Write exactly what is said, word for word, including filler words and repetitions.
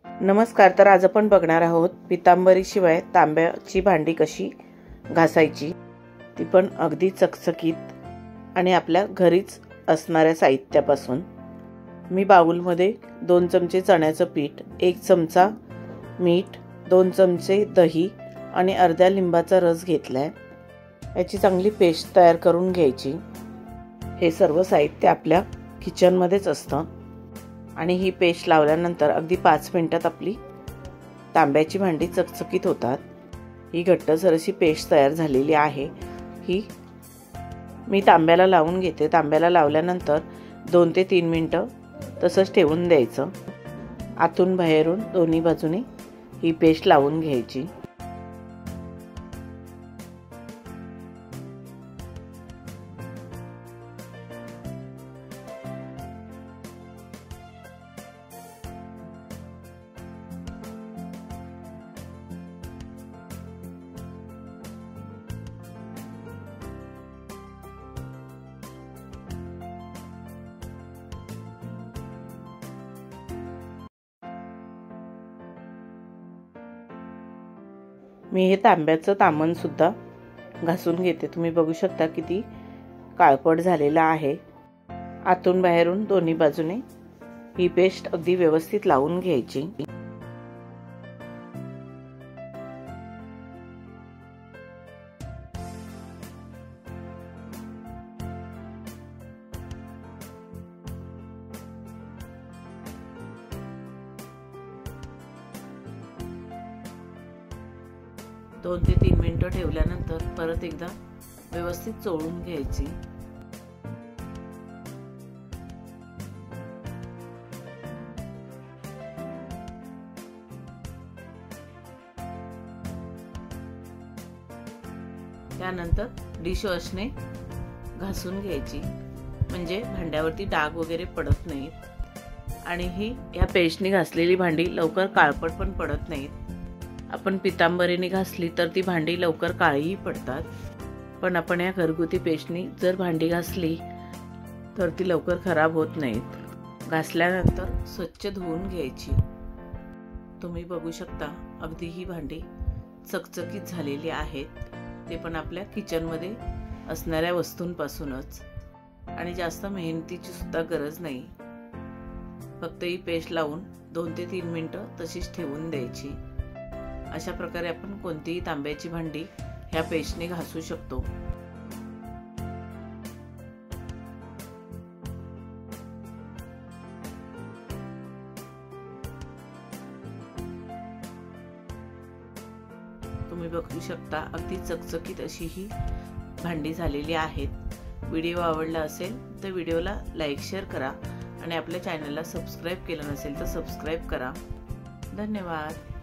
नमस्कार. तर आज आपण बघणार आहोत पितांबरी शिवाय तांब्याची भांडी कशी घासायची, ती पण अगदी चकचकीत आणि आपल्या घरीच असणाऱ्या साहित्यापासून. मी बाउलमध्ये दोन चमचे चण्याचं पीठ, एक चमचा मीठ, दोन चमचे दही आणि अर्ध्या लिंबाचा रस घेतलाय. याची चांगली पेस्ट तयार करून घ्यायची. हे सर्व साहित्य आपल्या किचनमध्येच असतं आणि ही पेस्ट लावल्यानंतर अगदी पाच मिनिटात आपली तांब्याची भांडी चकचकीत होतात. ही घट्टसर अशी पेस्ट तयार झालेली आहे. ही मी तांब्याला लावून घेते. तांब्याला लावल्यानंतर दोन ते तीन मिनटं तसंच ठेवून द्यायचं. आतून बाहेरून दोन्ही बाजूने ही पेस्ट लावून घ्यायची. मी हे तांब्याचं तामण सुद्धा घासून घेते. तुम्ही बघू शकता किती काळपट झालेला आहे. आतून बाहेरून दोन्ही बाजूने ही पेस्ट अगदी व्यवस्थित लावून घ्यायची. दोन ते तीन मिनिटं ठेवल्यानंतर परत एकदा व्यवस्थित चोळून घ्यायची. त्यानंतर डिशवॉशने घासून घ्यायची, म्हणजे भांड्यावरती डाग वगैरे पडत नाहीत आणि ही या पेस्टने घासलेली भांडी लवकर काळपट पण पडत नाहीत. आपण पितांबरीने घासली तर ती भांडी लवकर काळीही पडतात, पण आपण या घरगुती पेस्टने जर भांडी घासली तर ती लवकर खराब होत नाहीत. घासल्यानंतर स्वच्छ धुवून घ्यायची. तुम्ही बघू शकता अगदी ही भांडी चकचकीत झालेली आहेत. ते पण आपल्या किचनमध्ये असणाऱ्या वस्तूंपासूनच, आणि जास्त मेहनतीची सुद्धा गरज नाही. फक्त ही पेस्ट लावून दोन ते तीन मिनिटं तशीच ठेवून द्यायची. अशा प्रकारे आपण कोणतीही तांब्याची भांडी ह्या पेस्टने घासू शकतो. तुम्ही बघू शकता अगदी चकचकीत अशी ही भांडी झालेली आहेत. व्हिडिओ आवडला असेल तर व्हिडिओला लाईक शेअर करा आणि आपल्या चॅनलला सबस्क्राईब केलं नसेल तर सबस्क्राईब करा. धन्यवाद.